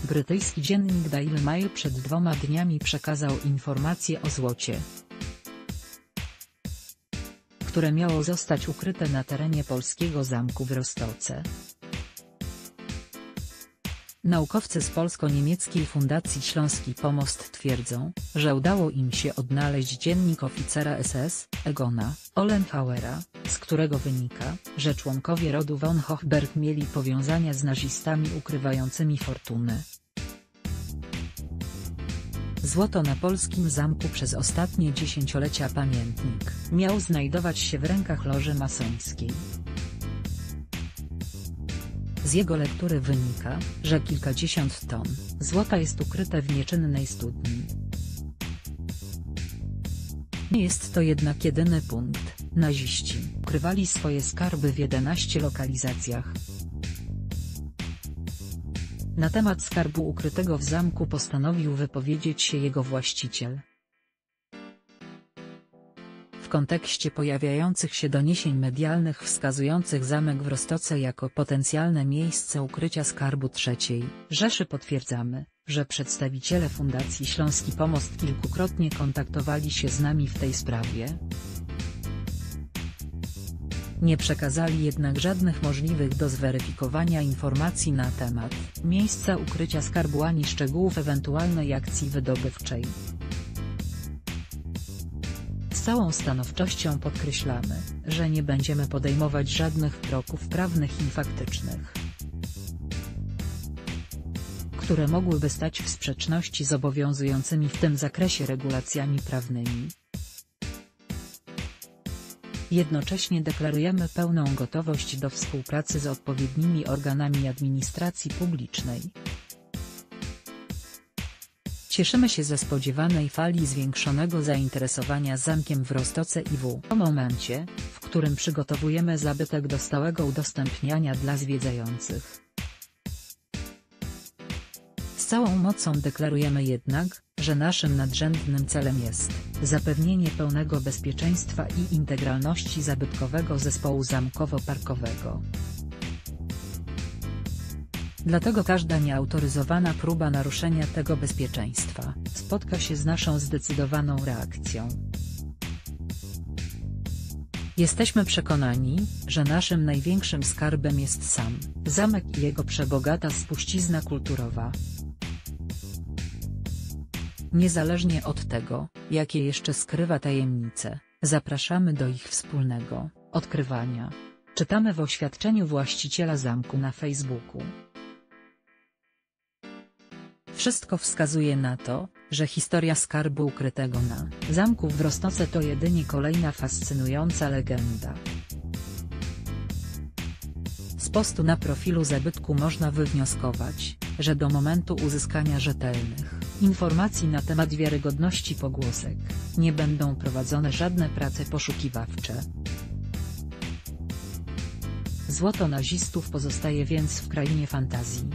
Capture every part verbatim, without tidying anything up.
Brytyjski dziennik Daily Mail przed dwoma dniami przekazał informacje o złocie, które miało zostać ukryte na terenie polskiego zamku w Roztoce. Naukowcy z polsko-niemieckiej Fundacji Śląski Pomost twierdzą, że udało im się odnaleźć dziennik oficera S S, Egona Ollenhauera, z którego wynika, że członkowie rodu von Hochberg mieli powiązania z nazistami ukrywającymi fortunę. Złoto na polskim zamku przez ostatnie dziesięciolecia pamiętnik miał znajdować się w rękach loży masońskiej. Z jego lektury wynika, że kilkadziesiąt ton złota jest ukryte w nieczynnej studni. Nie jest to jednak jedyny punkt. Naziści ukrywali swoje skarby w jedenastu lokalizacjach. Na temat skarbu ukrytego w zamku postanowił wypowiedzieć się jego właściciel. W kontekście pojawiających się doniesień medialnych wskazujących zamek w Roztoce jako potencjalne miejsce ukrycia skarbu trzeciej Rzeszy potwierdzamy, że przedstawiciele Fundacji Śląski Pomost kilkukrotnie kontaktowali się z nami w tej sprawie. Nie przekazali jednak żadnych możliwych do zweryfikowania informacji na temat miejsca ukrycia skarbu ani szczegółów ewentualnej akcji wydobywczej. Z całą stanowczością podkreślamy, że nie będziemy podejmować żadnych kroków prawnych i faktycznych, które mogłyby stać w sprzeczności z obowiązującymi w tym zakresie regulacjami prawnymi. Jednocześnie deklarujemy pełną gotowość do współpracy z odpowiednimi organami administracji publicznej. Cieszymy się ze spodziewanej fali zwiększonego zainteresowania zamkiem w Roztoce i w momencie, w którym przygotowujemy zabytek do stałego udostępniania dla zwiedzających. Z całą mocą deklarujemy jednak, że naszym nadrzędnym celem jest zapewnienie pełnego bezpieczeństwa i integralności zabytkowego zespołu zamkowo-parkowego. Dlatego każda nieautoryzowana próba naruszenia tego bezpieczeństwa spotka się z naszą zdecydowaną reakcją. Jesteśmy przekonani, że naszym największym skarbem jest sam zamek i jego przebogata spuścizna kulturowa. Niezależnie od tego, jakie jeszcze skrywa tajemnice, zapraszamy do ich wspólnego odkrywania. Czytamy w oświadczeniu właściciela zamku na Facebooku. Wszystko wskazuje na to, że historia skarbu ukrytego na zamku w Roztoce to jedynie kolejna fascynująca legenda. Z postu na profilu zabytku można wywnioskować, że do momentu uzyskania rzetelnych informacji na temat wiarygodności pogłosek nie będą prowadzone żadne prace poszukiwawcze. Złoto nazistów pozostaje więc w krainie fantazji.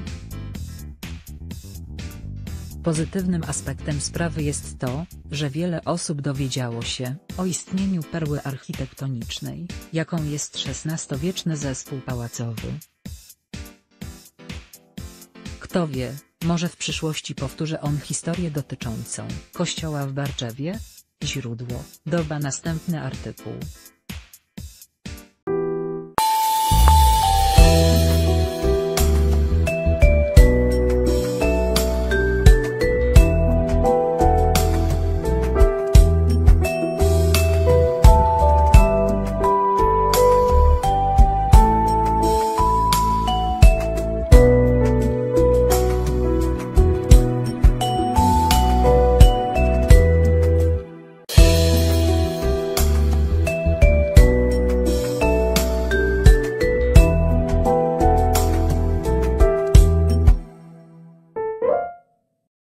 Pozytywnym aspektem sprawy jest to, że wiele osób dowiedziało się o istnieniu perły architektonicznej, jaką jest szesnastowieczny zespół pałacowy. Kto wie, może w przyszłości powtórzy on historię dotyczącą kościoła w Barczewie? Źródło: Doba. Następny artykuł.